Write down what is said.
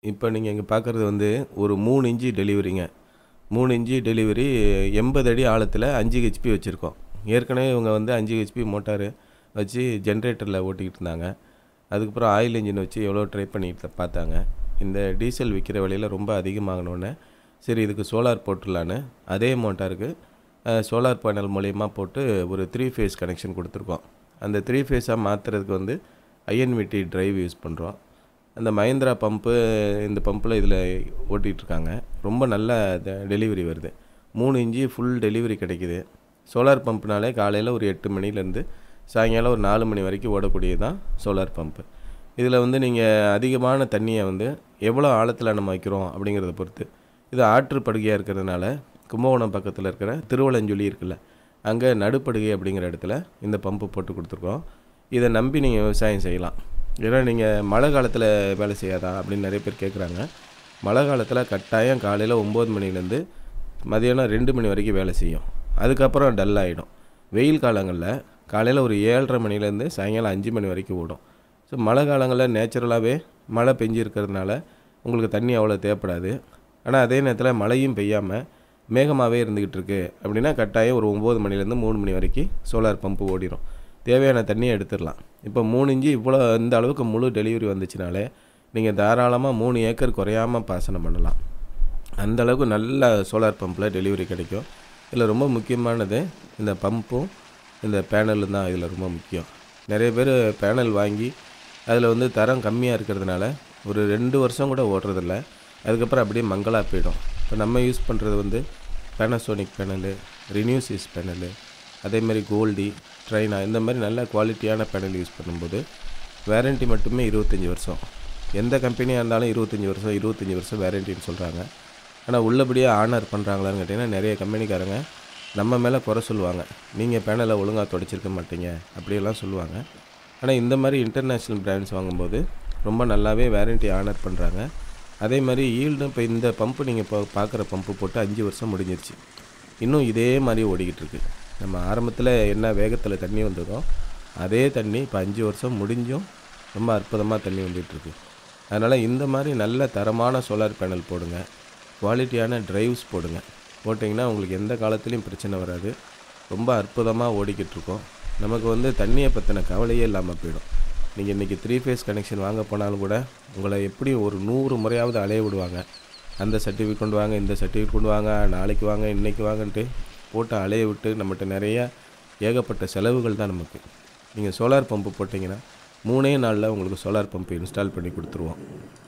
இப்போ நீங்க இங்க பார்க்குறது வந்து ஒரு 3 இன்ச்சு டெலிவரிங்க. 3 இன்ச்சு டெலிவரி 80 அடி ஆழத்தில 5 ஹெச்பி வச்சுருக்கோம். ஏற்கனவே இவங்க வந்து 5 ஹெச்பி மோட்டாரு வச்சு ஜென்ரேட்டரில் ஓட்டிக்கிட்டு இருந்தாங்க. அதுக்கப்புறம் ஆயில் இன்ஜின் வச்சு எவ்வளோ ட்ரை பண்ணிட்டு பார்த்தாங்க. இந்த டீசல் விற்கிற விலையில ரொம்ப அதிகமாகனோனே, சரி இதுக்கு சோலார் போட்டுடலான்னு அதே மோட்டாருக்கு சோலார் பேனல் மூலியமா போட்டு ஒரு 3 ஃபேஸ் கனெக்ஷன் கொடுத்துருக்கோம். அந்த 3 ஃபேஸாக மாற்றுறதுக்கு வந்து ஐஎன்விடி டிரைவ் யூஸ் பண்ணுறோம். அந்த மஹிந்திரா பம்பு இந்த பம்பில் இதில் ஓட்டிகிட்ருக்காங்க. ரொம்ப நல்ல டெலிவரி வருது. 3 இன்ச்சு ஃபுல் டெலிவரி கிடைக்குது. சோலார் பம்புனாலே காலையில் ஒரு 8 மணிலேருந்து சாயங்காலம் ஒரு 4 மணி வரைக்கும் ஓடக்கூடியது தான் சோலார் பம்பு. இதில் வந்து நீங்கள் அதிகமான தண்ணியை வந்து எவ்வளோ ஆழத்தில் நம்ம வைக்கிறோம் அப்படிங்கிறத பொறுத்து. இது ஆற்று படுகையாக இருக்கிறதுனால கும்பகோணம் பக்கத்தில் இருக்கிற திருவலஞ்சுழி இருக்குல்ல, அங்கே நடுப்படுகை அப்படிங்கிற இடத்துல இந்த பம்பு போட்டு கொடுத்துருக்கோம். இதை நம்பி நீங்கள் விவசாயம் செய்யலாம். ஏன்னா நீங்கள் மழை காலத்தில் வேலை செய்யாதா அப்படின்னு நிறைய பேர் கேட்குறாங்க. மழை காலத்தில் கட்டாயம் காலையில் 9 மணிலேருந்து மதியானம் 2 மணி வரைக்கும் வேலை செய்யும். அதுக்கப்புறம் டல் ஆகிடும். வெயில் காலங்களில் காலையில் ஒரு 7:30 மணிலேருந்து சாயங்காலம் 5 மணி வரைக்கும் ஓடும். ஸோ மழை காலங்களில் நேச்சுரலாகவே மழை பெஞ்சு இருக்கிறதுனால உங்களுக்கு தண்ணி அவ்வளோ தேவைப்படாது. ஆனால் அதே நேரத்தில் மழையும் பெய்யாமல் மேகமாகவே இருந்துக்கிட்டு இருக்கு அப்படின்னா கட்டாயம் ஒரு 9 மணிலேருந்து 3 மணி வரைக்கும் சோலார் பம்பு ஓடிடும். தேவையான தண்ணியை எடுத்துடலாம். இப்போ 3 இன்ச்சு இவ்வளோ இந்த அளவுக்கு முழு டெலிவரி வந்துச்சுனாலே நீங்கள் தாராளமாக 3 ஏக்கர் குறையாமல் பாசனம் பண்ணலாம். அந்த அளவுக்கு நல்ல சோலார் பம்பில் டெலிவரி கிடைக்கும். இதில் ரொம்ப முக்கியமானது இந்த பம்பும் இந்த பேனலும் தான் இதில் ரொம்ப முக்கியம். நிறைய பேர் பேனல் வாங்கி அதில் வந்து தரம் கம்மியாக இருக்கிறதுனால ஒரு 2 வருஷம் கூட ஓடுறதில்ல. அதுக்கப்புறம் அப்படியே மங்கலாக போயிடும். இப்போ நம்ம யூஸ் பண்ணுறது வந்து பேனாசோனிக் பேனலு, ரினியூசிஸ் பேனலு, அதேமாதிரி கோல்டி, ட்ரைனா இந்த மாதிரி நல்ல குவாலிட்டியான பேனல் யூஸ் பண்ணும்போது வேரண்ட்டி மட்டுமே 25 வருஷம். எந்த கம்பெனியாக இருந்தாலும் 25 வருஷம் வேரண்டின்னு சொல்கிறாங்க. ஆனால் உள்ளபடியாக ஆனர் பண்ணுறாங்களான்னு கேட்டிங்கன்னா நிறைய கம்பெனிக்காரங்க நம்ம மேலே குறை சொல்லுவாங்க. நீங்கள் பேனலை ஒழுங்காக துடைச்சிருக்க மாட்டீங்க அப்படியெல்லாம் சொல்லுவாங்க. ஆனால் இந்த மாதிரி இன்டர்நேஷ்னல் பிராண்ட்ஸ் வாங்கும்போது ரொம்ப நல்லாவே வேரண்ட்டி ஆனர் பண்ணுறாங்க. அதே மாதிரி ஈல்டும் இப்போ இந்த பம்பு நீங்கள் இப்போ பார்க்குற பம்பு போட்டு 5 வருஷம் முடிஞ்சிருச்சு. இன்னும் இதே மாதிரி ஓடிக்கிட்டு இருக்கு. நம்ம ஆரம்பத்தில் என்ன வேகத்தில் தண்ணி வந்ததோ அதே தண்ணி இப்போ 5 வருஷம் முடிஞ்சும் ரொம்ப அற்புதமாக தண்ணி வந்துகிட்ருக்கு. அதனால் இந்த மாதிரி நல்ல தரமான சோலார் பேனல் போடுங்க. குவாலிட்டியான டிரைவ்ஸ் போடுங்க. போட்டிங்கன்னா உங்களுக்கு எந்த காலத்துலேயும் பிரச்சனை வராது. ரொம்ப அற்புதமாக ஓடிக்கிட்டு இருக்கோம். நமக்கு வந்து தண்ணியை பற்றின கவலையே இல்லாமல் போயிடும். நீங்கள் இன்றைக்கி 3 ஃபேஸ் கனெக்ஷன் வாங்க போனாலும் கூட உங்களை எப்படியும் ஒரு 100 முறையாவது அலைய விடுவாங்க. அந்த சர்டிஃபிகேட் கொண்டு வாங்க, இந்த சர்டிஃபிகேட் கொண்டு வாங்க, நாளைக்கு வாங்க, இன்றைக்கி வாங்கன்ட்டு போட்டு அலைய விட்டு நம்மகிட்ட நிறைய ஏகப்பட்ட செலவுகள் தான் நமக்கு. நீங்கள் சோலார் பம்பு போட்டிங்கன்னா 3 நாளில் உங்களுக்கு சோலார் பம்பு இன்ஸ்டால் பண்ணி கொடுத்துருவோம்.